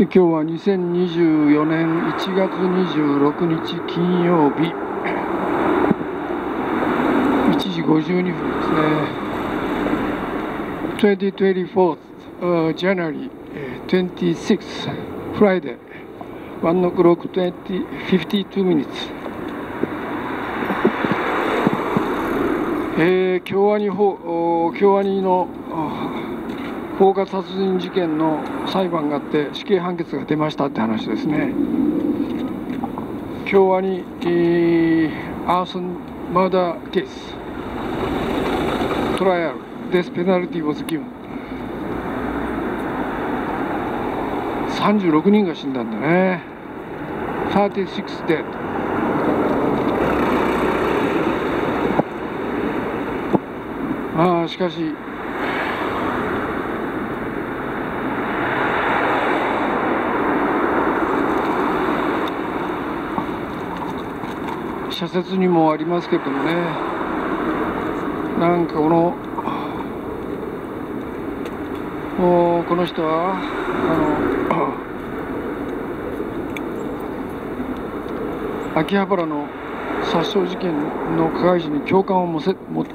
今日は2024年1月26日金曜日1時52分ですね。2024th January 26th Friday 1 o'clock 52 minutes。京アニの放火殺人事件の裁判があって死刑判決が出ましたって話ですね。京アニアーソンマーダーケーストライアルデスペナルティ was given。 36人が死んだんだね。36 dead。しかし社説にもありますけどもね、なんかこの人は秋葉原の殺傷事件の加害者に共感を持った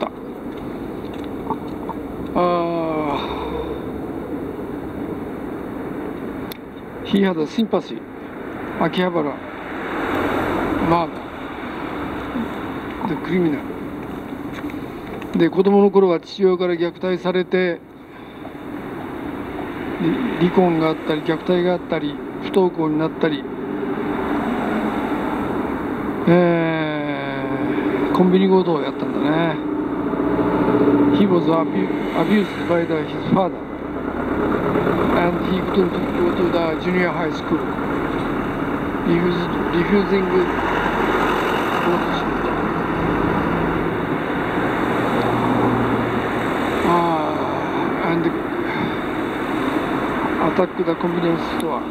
。He had a sympathy 秋葉原murder the criminal。 で子供の頃は父親から虐待されて離婚があったり虐待があったり不登校になったり、コンビニ強盗をやったんだね。He was abused by his father and he couldn't go to the junior high school, refusing scholarship. And attacked the convenience store.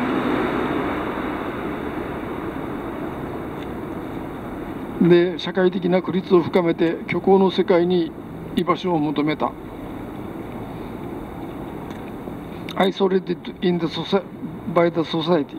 で社会的な孤立を深めて虚構の世界に居場所を求めた。Isolated in the by the society。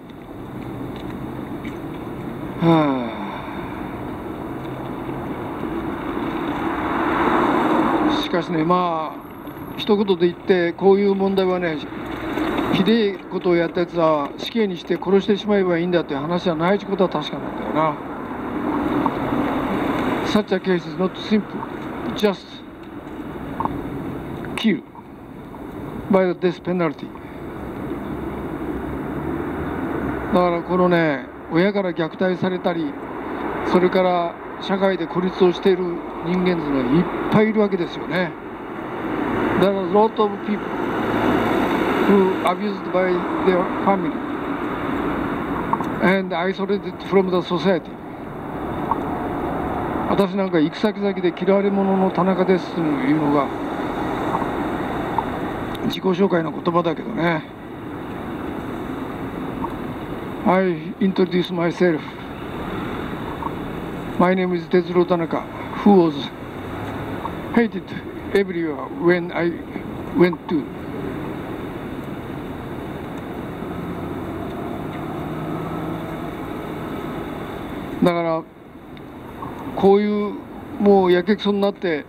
しかしね、一言で言ってこういう問題はね、ひでえことをやったやつは死刑にして殺してしまえばいいんだという話じゃないってことは確かなんだよな。Such a case is not simple, just kill by the death penalty。 だからこのね、親から虐待されたり、それから社会で孤立をしている人間っていうのはいっぱいいるわけですよね。There are a lot of people who are abused by their family and isolated from the society。 私なんか行く先々で嫌われ者の田中ですというのが自己紹介の言葉だけどね。I introduce myself. My name is Tetsuro Tanaka, who was hated everywhere when I went to。 だからこういうもうやけくそになって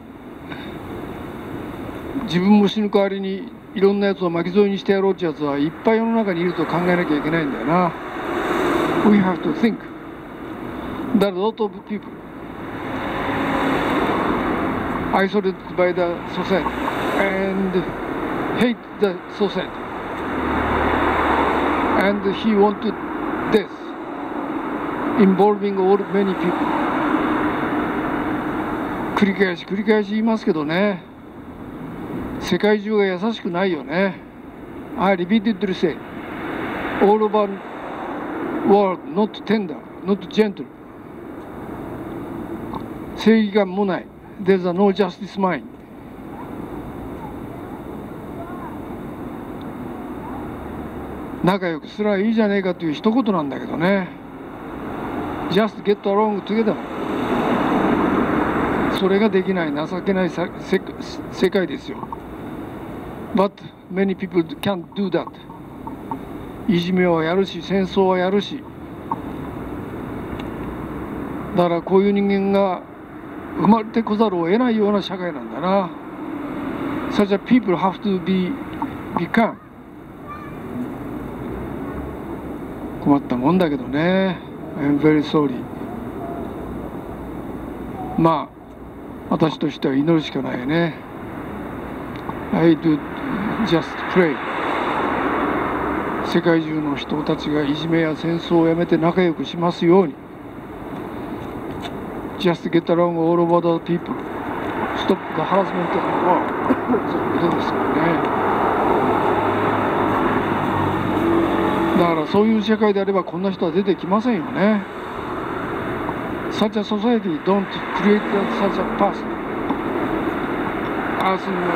自分も死ぬ代わりにいろんなやつを巻き添えにしてやろうってやつはいっぱい世の中にいると考えなきゃいけないんだよな。We have to think that a lot of people isolated by the society and hate the society and he wanted death involving all many people。 繰り返し言いますけどね、世界中が優しくないよね。I repeatedly say all over world not tender, not gentle。 正義感もない。 There's a no justice mind。 仲良くすらいいじゃねえかという一言なんだけどね。 Just get along together。 それができない情けない世界ですよ。But many people can't do that。 いじめはやるし戦争はやるし、だからこういう人間が生まれてこざるを得ないような社会なんだな。Such a people have to become。 困ったもんだけどね。 I'm very sorry。 まあ私としては祈るしかないよね。 I do just pray。 世界中の人たちがいじめや戦争をやめて仲良くしますように。 Just get along all over the people。 Stop the harassment of the world。 そういうことですからね。だからそういう社会であればこんな人は出てきませんよね。 Such a society don't create such a person as in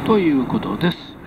ということです。